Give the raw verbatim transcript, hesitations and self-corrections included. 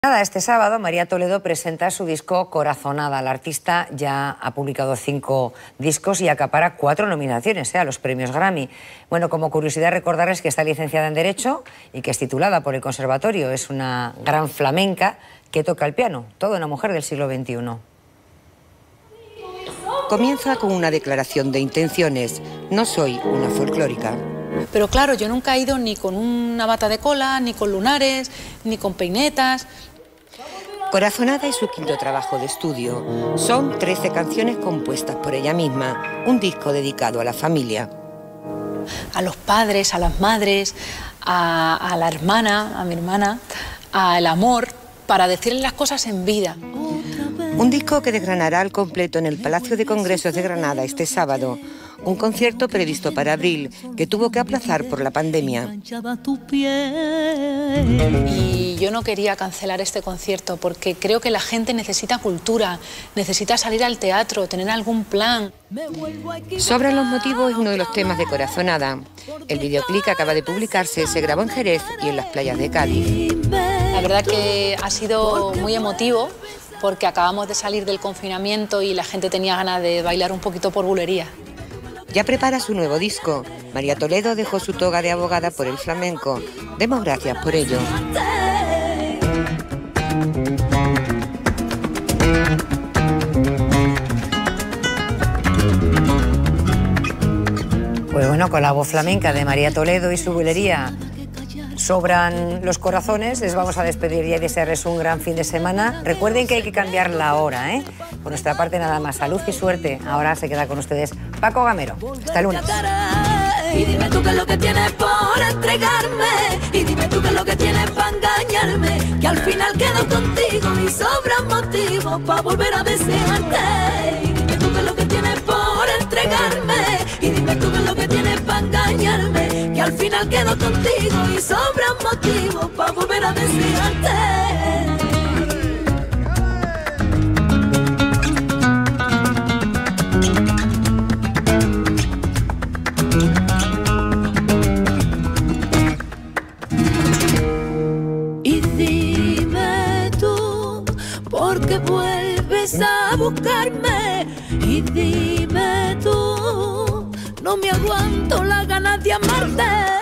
Nada, este sábado María Toledo presenta su disco Corazonada. La artista ya ha publicado cinco discos y acapara cuatro nominaciones ¿eh? a los premios Grammy. Bueno, como curiosidad recordarles que está licenciada en Derecho y que es titulada por el Conservatorio. Es una gran flamenca que toca el piano, toda una mujer del siglo veintiuno. Comienza con una declaración de intenciones. No soy una folclórica. Pero claro, yo nunca he ido ni con una bata de cola, ni con lunares, ni con peinetas. Corazonada es su quinto trabajo de estudio. Son trece canciones compuestas por ella misma, un disco dedicado a la familia. A los padres, a las madres, a, a la hermana, a mi hermana, al amor, para decirles las cosas en vida. Un disco que desgranará al completo en el Palacio de Congresos de Granada este sábado. Un concierto previsto para abril, que tuvo que aplazar por la pandemia. Y yo no quería cancelar este concierto porque creo que la gente necesita cultura, necesita salir al teatro, tener algún plan. Sobran los motivos es uno de los temas de Corazonada. El videoclip que acaba de publicarse se grabó en Jerez y en las playas de Cádiz. La verdad que ha sido muy emotivo porque acabamos de salir del confinamiento y la gente tenía ganas de bailar un poquito por bulería. Ya prepara su nuevo disco. María Toledo dejó su toga de abogada por el flamenco. Demos gracias por ello. Pues bueno, con la voz flamenca de María Toledo y su bulería sobran los corazones. Les vamos a despedir ya y desearles un gran fin de semana. Recuerden que hay que cambiar la hora, ¿eh? Por nuestra parte nada más. Salud y suerte. Ahora se queda con ustedes Paco Gamero. Hasta el lunes. Y dime tú qué es lo que tienes por entregarme. Y dime tú qué es lo que tienes para engañarme. Que al final quedo contigo y sobran motivos para volver a desearte. Y dime tú qué es lo que tienes por entregarme. Y dime tú qué es lo que tienes para engañarme. Que al final quedo contigo y sobran motivos para volver a desearte. Porque vuelves a buscarme y dime tú, no me aguanto las ganas de amarte.